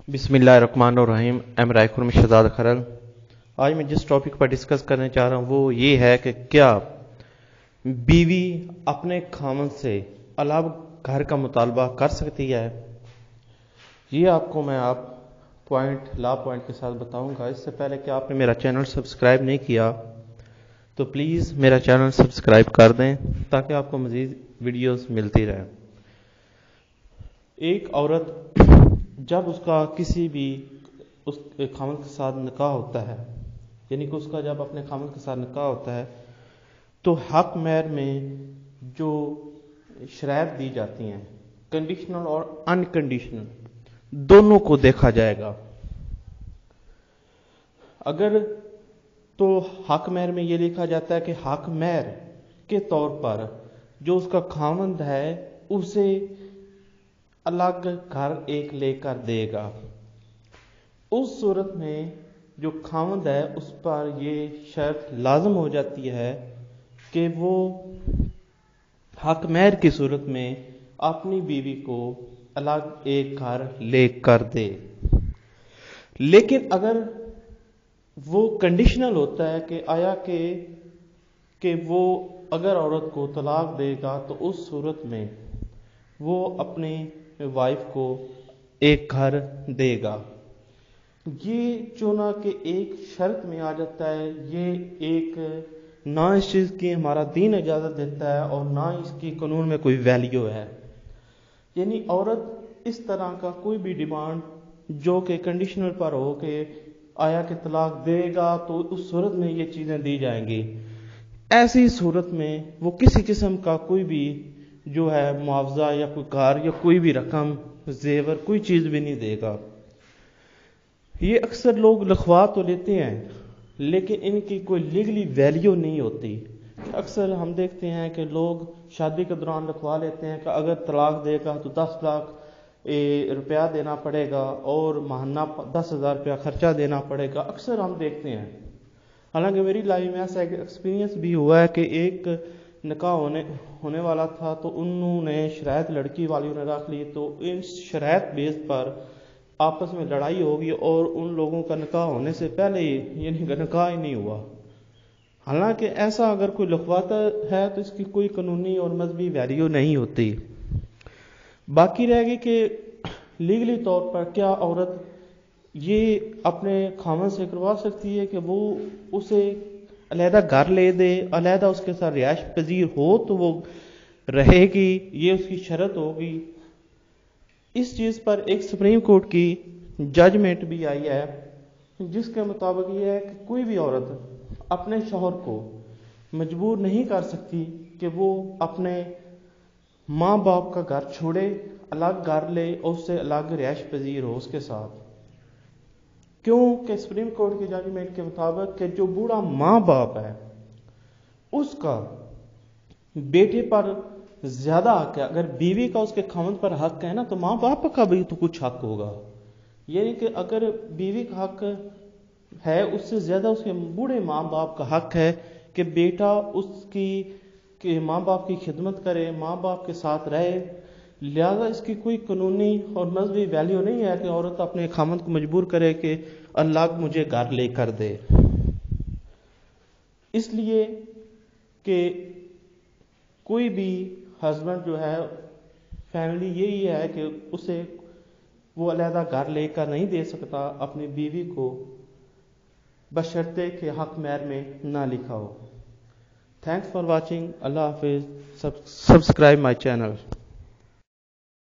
बिस्मिल्लाहिर्रहमानिर्रहीम। एम रायखुर में शहजाद खरल। आज मैं जिस टॉपिक पर डिस्कस करने चाह रहा हूँ वो ये है कि क्या बीवी अपने खामन से अलग घर का मुतालबा कर सकती है। ये आपको मैं ला पॉइंट के साथ बताऊंगा। इससे पहले कि आपने मेरा चैनल सब्सक्राइब नहीं किया तो प्लीज़ मेरा चैनल सब्सक्राइब कर दें ताकि आपको मज़ीद वीडियोस मिलती रहे। एक औरत जब उसका किसी भी उस खामन के साथ निकाह होता है, यानी कि उसका जब अपने खामन के साथ निकाह होता है, तो हक महर में जो शराइत दी जाती हैं, कंडीशनल और अनकंडीशनल, दोनों को देखा जाएगा। अगर तो हक महर में ये लिखा जाता है कि हक महर के तौर पर जो उसका खामंद है उसे अलग घर एक लेकर देगा। उस सूरत में जो खामंद है उस पर ये शर्त लाजम हो जाती है कि वो हक महर की सूरत में अपनी बीवी को अलग एक घर लेकर दे। लेकिन अगर वो कंडीशनल होता है कि आया कि वो अगर औरत को तलाक देगा तो उस सूरत में वो अपनी वाइफ को एक घर देगा। ये चुना कि एक शर्त में आ जाता है, ये एक ना इस चीज़ की हमारा दीन इजाज़त देता है और ना इसकी कानून में कोई वैल्यू है। यानी औरत इस तरह का कोई भी डिमांड जो कि कंडीशनल पर हो कि आया कि तलाक देगा तो उस सूरत में ये चीज़ें दी जाएंगी, ऐसी सूरत में वो किसी किस्म का कोई भी जो है मुआवजा या कोई कार या कोई भी रकम जेवर कोई चीज़ भी नहीं देगा। ये अक्सर लोग लिखवा तो लेते हैं लेकिन इनकी कोई लीगली वैल्यू नहीं होती। अक्सर हम देखते हैं कि लोग शादी के दौरान लिखवा लेते हैं कि अगर तलाक देगा तो 10 लाख रुपया देना पड़ेगा और माहाना 10,000 रुपया खर्चा देना पड़ेगा। अक्सर हम देखते हैं। हालांकि मेरी लाइफ में ऐसा एक्सपीरियंस भी हुआ है कि एक निकाह होने वाला था तो उन्होंने शराइत लड़की वाली ने रख ली, तो इस शराइत बेस पर आपस में लड़ाई होगी और उन लोगों का निकाह होने से पहले ही यानी निकाह ही नहीं हुआ। हालांकि ऐसा अगर कोई लिखवाता है तो इसकी कोई कानूनी और मजहबी वैल्यू नहीं होती। बाकी रहेगी कि लीगली तौर पर क्या औरत ये अपने खामन से करवा सकती है कि वो उसे अलहदा घर ले दे, अलहदा उसके साथ रिहाइश पजीर हो तो वो रहेगी, ये उसकी शर्त होगी। इस चीज़ पर एक सुप्रीम कोर्ट की जजमेंट भी आई है जिसके मुताबिक ये है कि कोई भी औरत अपने शौहर को मजबूर नहीं कर सकती कि वो अपने माँ बाप का घर छोड़े, अलग घर ले और उससे अलग रिहाइश पजीर हो उसके साथ। क्योंकि सुप्रीम कोर्ट की जजमेंट के मुताबिक कि जो बूढ़ा माँ बाप है उसका बेटे पर ज्यादा हक है। अगर बीवी का उसके खामन पर हक है ना तो माँ बाप का भी तो कुछ हक होगा। यानी कि अगर बीवी का हक है उससे ज्यादा उसके बूढ़े माँ बाप का हक है कि बेटा उसकी माँ बाप की खिदमत करे, माँ बाप के साथ रहे। लिहाजा इसकी कोई कानूनी और मजहबी वैल्यू नहीं है कि औरत अपने खामन को मजबूर करे कि अल्लाह मुझे घर लेकर दे। इसलिए कि कोई भी हस्बैंड जो है फैमिली यही है कि उसे वो अलहदा घर लेकर नहीं दे सकता अपनी बीवी को, बशर्ते कि हक महर में ना लिखा हो। Thanks for watching. अल्लाह हाफिज। Subscribe my channel.